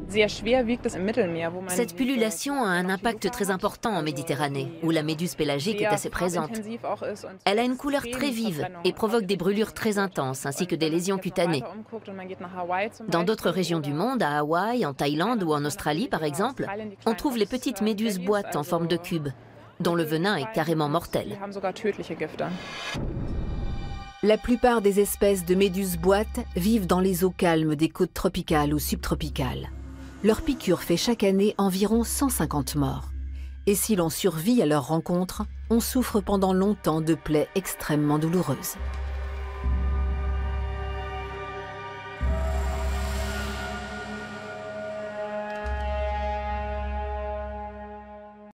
Cette pullulation a un impact très important en Méditerranée, où la méduse pélagique est assez présente. Elle a une couleur très vive et provoque des brûlures très intenses, ainsi que des lésions cutanées. Dans d'autres régions du monde, à Hawaï, en Thaïlande ou en Australie par exemple, on trouve les petites méduses boîtes en forme de cube, dont le venin est carrément mortel. La plupart des espèces de méduses boîtes vivent dans les eaux calmes des côtes tropicales ou subtropicales. Leur piqûre fait chaque année environ 150 morts. Et si l'on survit à leur rencontre, on souffre pendant longtemps de plaies extrêmement douloureuses.